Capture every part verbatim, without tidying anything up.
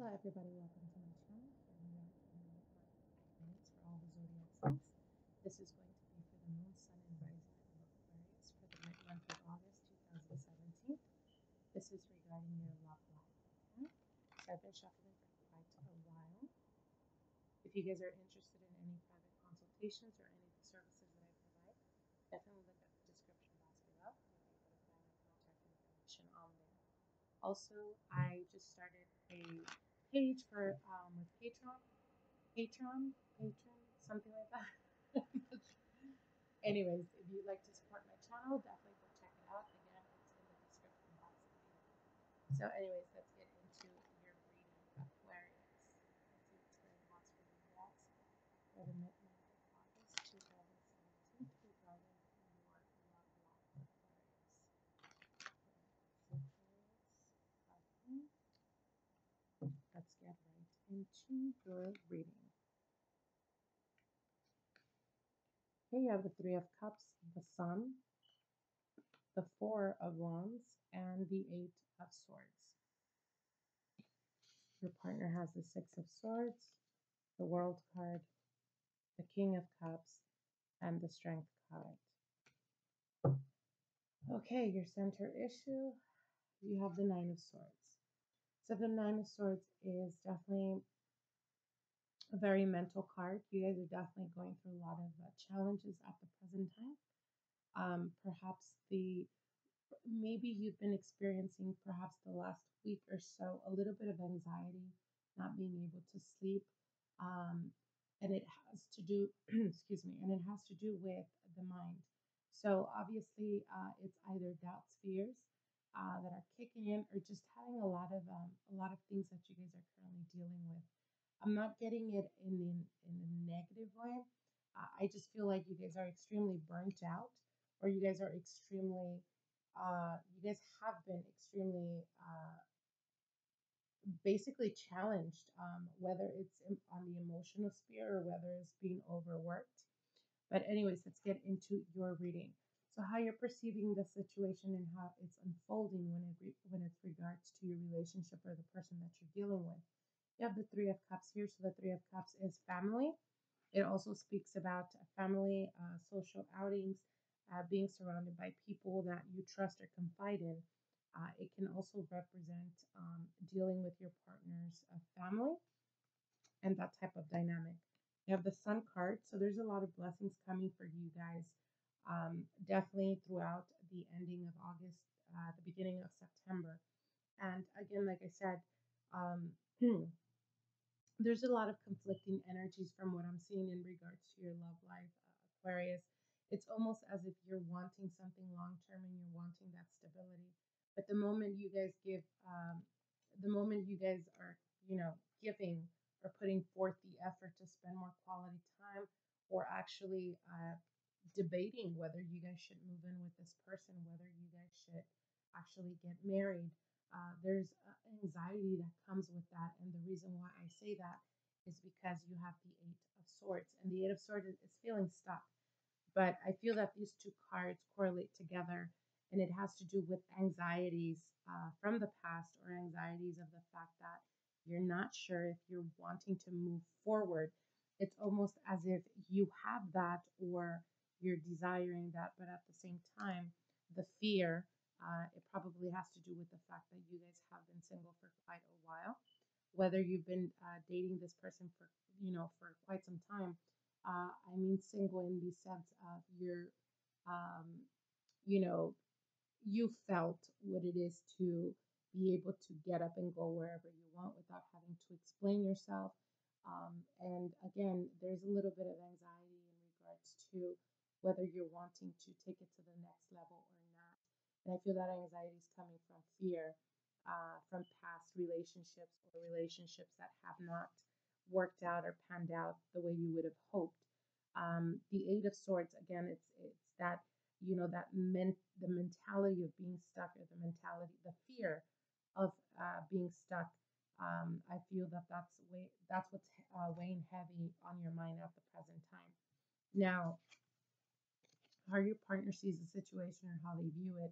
Hello, everybody. Welcome to my channel where we are in the mid month guidance for all the zodiac signs. This is going to be for the moon, sun, and rising of Aquarius for the mid month of August two thousand seventeen. This is regarding your love life. Okay? So I've been shuffling for quite a while. If you guys are interested in any private consultations or any of the services that I provide, definitely look at the description box below. You'll be able to find my contact information on there. Also, I just started a page for um, with Patreon, Patreon, Patreon, something like that. Anyways, if you'd like to support my channel, definitely go check it out. Again, it's in the description box below. So, anyways, let's get into your reading, Aquarius. Let's see what's going on for you guys for the mid month of August two thousand seventeen regarding your love life, Aquarius. Okay, let's get right into your reading. Here you have the Three of Cups, the Sun, the Four of Wands, and the Eight of Swords. Your partner has the Six of Swords, the World card, the King of Cups, and the Strength card. Okay, your center issue, you have the Nine of Swords. So the Nine of Swords is definitely a very mental card. You guys are definitely going through a lot of uh, challenges at the present time. Um, perhaps the maybe you've been experiencing perhaps the last week or so a little bit of anxiety, not being able to sleep, um, and it has to do excuse me, and it has to do with the mind. So obviously, uh, it's either doubts, fears uh, that are kicking in, or just having a lot of um, a lot of things that you guys are currently dealing with. I'm not getting it in in, in a negative way. Uh, I just feel like you guys are extremely burnt out, or you guys are extremely, uh, you guys have been extremely uh, basically challenged, um, whether it's in, on the emotional sphere or whether it's being overworked. But anyways, let's get into your reading. So how you're perceiving the situation and how it's unfolding when it re- when it's regards to your relationship or the person that you're dealing with. You have the Three of Cups here. So the Three of Cups is family. It also speaks about family, uh, social outings, uh, being surrounded by people that you trust or confide in. Uh, it can also represent um, dealing with your partner's uh, family and that type of dynamic. You have the Sun card, so there's a lot of blessings coming for you guys. Um, definitely throughout the ending of August, uh, the beginning of September. And again, like I said, um, there's a lot of conflicting energies from what I'm seeing in regards to your love life, uh, Aquarius. It's almost as if you're wanting something long term and you're wanting that stability. But the moment you guys give, um, the moment you guys are, you know, giving or putting forth the effort to spend more quality time or actually uh, debating whether you guys should move in with this person, whether you guys should actually get married. Uh, there's uh, anxiety that comes with that. And the reason why I say that is because you have the Eight of Swords. And the Eight of Swords is, is feeling stuck. But I feel that these two cards correlate together. And it has to do with anxieties uh, from the past or anxieties of the fact that you're not sure if you're wanting to move forward. It's almost as if you have that or you're desiring that, but at the same time, the fear, uh, it probably has to do with the fact that you guys have been single for quite a while. Whether you've been uh, dating this person for, you know, for quite some time. Uh, I mean, single in the sense of you're, um, you know, you felt what it is to be able to get up and go wherever you want without having to explain yourself. Um, and again, there's a little bit of anxiety in regards to whether you're wanting to take it to the next level or not. And I feel that anxiety is coming from fear, uh, from past relationships or relationships that have not worked out or panned out the way you would have hoped. Um, the Eight of Swords, again, it's it's that you know that men the mentality of being stuck or the mentality the fear of uh, being stuck. um, I feel that that's way that's what's uh, weighing heavy on your mind at the present time. Now, how your partner sees the situation or how they view it,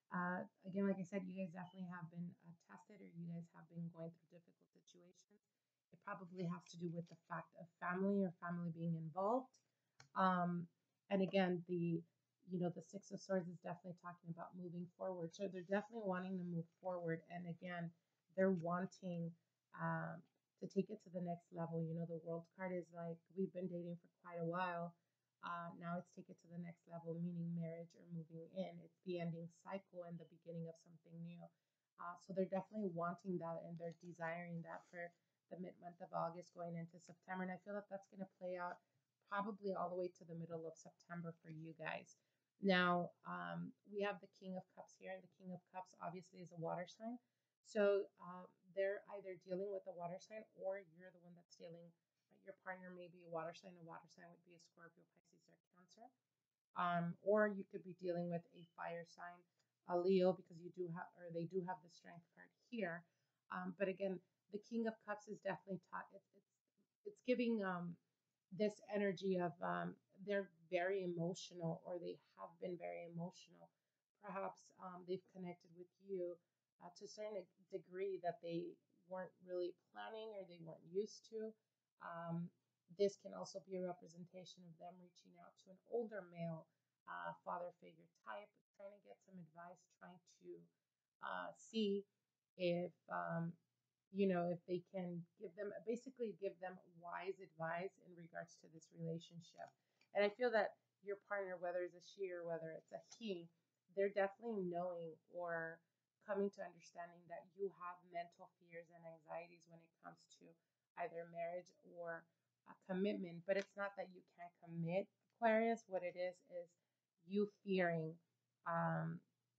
Uh, again, like I said, you guys definitely have been uh, tested, or you guys have been going through difficult situations. It probably has to do with the fact of family or family being involved. Um, and again, the you know the Six of Swords is definitely talking about moving forward. So they're definitely wanting to move forward, and again, they're wanting um, to take it to the next level. You know, the World card is like we've been dating for quite a while. Uh, now it's take it to the next level, meaning marriage or moving in. It's the ending cycle and the beginning of something new. Uh, so they're definitely wanting that and they're desiring that for the mid month of August going into September. And I feel that that's going to play out probably all the way to the middle of September for you guys. Now, um, we have the King of Cups here, and the King of Cups obviously is a water sign. So um, they're either dealing with a water sign or you're the one that's dealing. Your partner may be a water sign. A water sign would be a Scorpio, Pisces, or Cancer. Um, or you could be dealing with a fire sign, a Leo, because you do have, or they do have the Strength card here. Um, but again, the King of Cups is definitely taught. It's it's it's giving um this energy of um they're very emotional, or they have been very emotional. Perhaps um, they've connected with you uh, to a certain degree that they weren't really planning or they weren't used to. Um, this can also be a representation of them reaching out to an older male uh, father figure type, trying to get some advice, trying to uh, see if um, you know if they can give them basically give them wise advice in regards to this relationship. And I feel that your partner, whether it's a she or whether it's a he, they're definitely knowing or coming to understanding that you have mental fears and anxieties when it comes to either marriage or a commitment. But it's not that you can't commit, Aquarius. What it is is you fearing um,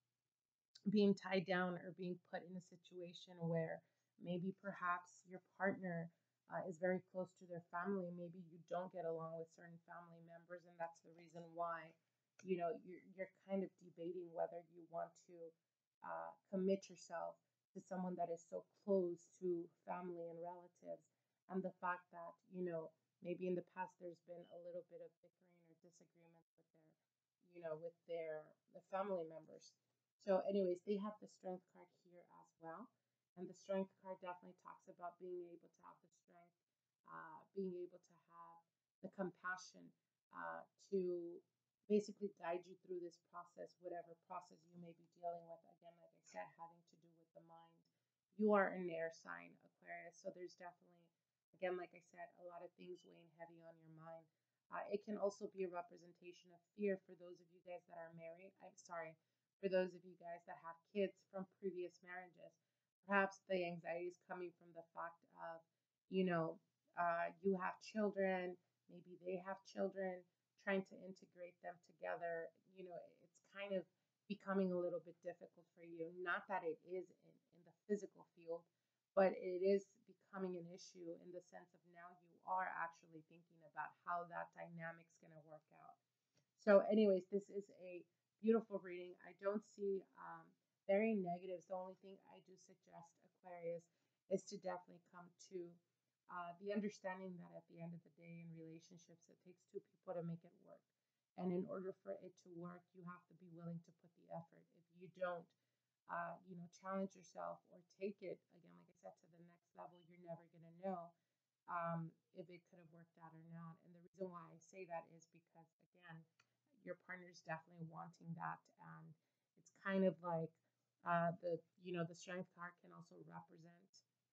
being tied down or being put in a situation where maybe perhaps your partner uh, is very close to their family. Maybe you don't get along with certain family members, and that's the reason why you know you're, you're kind of debating whether you want to uh, commit yourself to someone that is so close to family and relatives. And the fact that you know maybe in the past there's been a little bit of bickering or disagreements with their you know with their the family members. So, anyways, they have the strength card here as well. And the strength card definitely talks about being able to have the strength, uh, being able to have the compassion uh, to basically guide you through this process, whatever process you may be dealing with. Again, like I said, having to do with the mind. You are an air sign, Aquarius. So, there's definitely, again, like I said, a lot of things weighing heavy on your mind. Uh, it can also be a representation of fear for those of you guys that are married. I'm sorry, for those of you guys that have kids from previous marriages. Perhaps the anxiety is coming from the fact of, you know, uh, you have children, maybe they have children, trying to integrate them together. You know, it's kind of becoming a little bit difficult for you. Not that it is in, in the physical field, but it is becoming an issue in the sense of now you are actually thinking about how that dynamic's going to work out. So, anyways, this is a beautiful reading. I don't see um, very negatives. The only thing I do suggest, Aquarius, is to definitely come to uh, the understanding that at the end of the day, in relationships, it takes two people to make it work. And in order for it to work, you have to be willing to put the effort. If you don't, uh, you know, challenge yourself or take it, again, like I said, to the next level, you're never going to know um, if it could have worked out or not. And the reason why I say that is because, again, your partner's definitely wanting that. And it's kind of like uh, the, you know, the strength card can also represent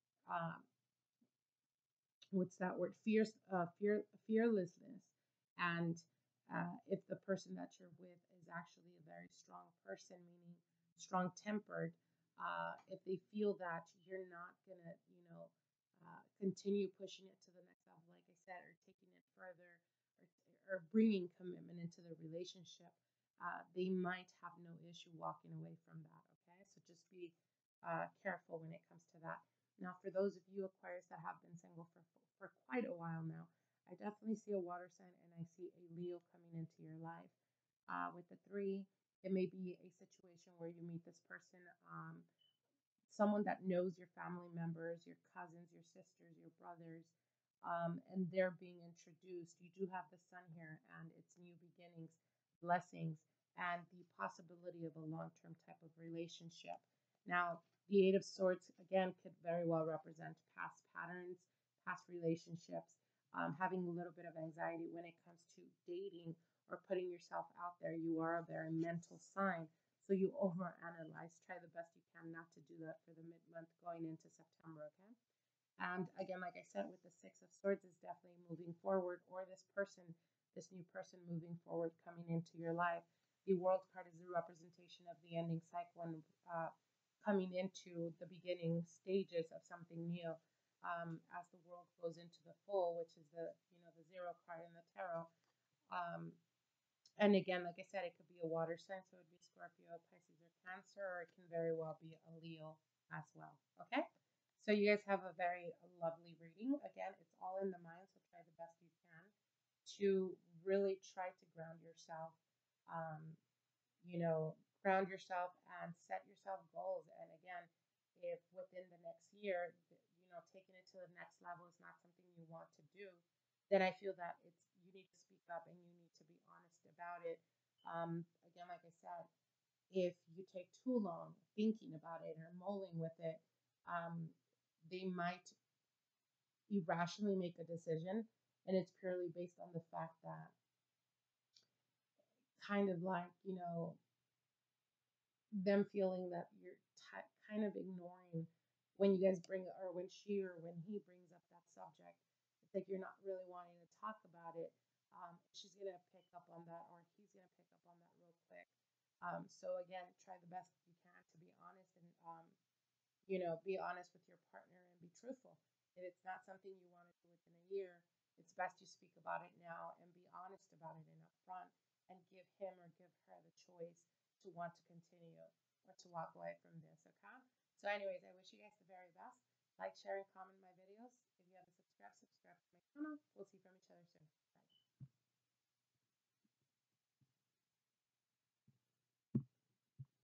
um, what's that word? Fierce, uh, fear, fearlessness. And uh, if the person that you're with is actually a very strong person, meaning strong tempered, uh, if they feel that you're not gonna, you know, uh, continue pushing it to the next level, like I said, or taking it further, or, or bringing commitment into the relationship, uh, they might have no issue walking away from that. Okay, so just be uh, careful when it comes to that. Now, for those of you Aquarius that have been single for for quite a while now, I definitely see a water sign and I see a Leo coming into your life. Uh, with the three, it may be a situation where you meet this person, um, someone that knows your family members, your cousins, your sisters, your brothers, um, and they're being introduced. You do have the sun here, and it's new beginnings, blessings, and the possibility of a long-term type of relationship. Now, the Eight of Swords, again, could very well represent past patterns, past relationships, um, having a little bit of anxiety when it comes to dating or putting yourself out there. You are a very mental sign, so you overanalyze. Try the best you can not to do that for the mid-month going into September, okay? And again, like I said, with the Six of Swords is definitely moving forward, or this person, this new person moving forward, coming into your life. The World card is a representation of the ending cycle and uh, coming into the beginning stages of something new. Um, as the world goes into the full, which is the you know the zero card in the tarot. Um, and again, like I said, it could be a water sign, so it would be Scorpio, Pisces, or Cancer, or it can very well be a Leo as well. Okay? So you guys have a very lovely reading. Again, it's all in the mind, so try the best you can to really try to ground yourself. Um, you know, ground yourself and set yourself goals. And again, if within the next year, you know, taking it to the next level is not something you want to do, then I feel that it's you need to speak up and you need to be honest about it. Um, again, like I said, if you take too long thinking about it or mulling with it, um, they might irrationally make a decision, and it's purely based on the fact that kind of like you know them feeling that you're t- kind of ignoring when you guys bring or when she or when he brings up that subject. It's like you're not really wanting to talk about it. Um, she's gonna pick up on that, or he's gonna pick up on that real quick. Um, so again, try the best you can to be honest and um, you know be honest with your partner and be truthful. If it's not something you want to do within a year, it's best you speak about it now and be honest about it and upfront and give him or give her the choice to want to continue or to walk away from this, okay? So anyways, I wish you guys the very best. Like, share, and comment my videos. If you haven't subscribed, subscribe to my channel. We'll see from each other soon.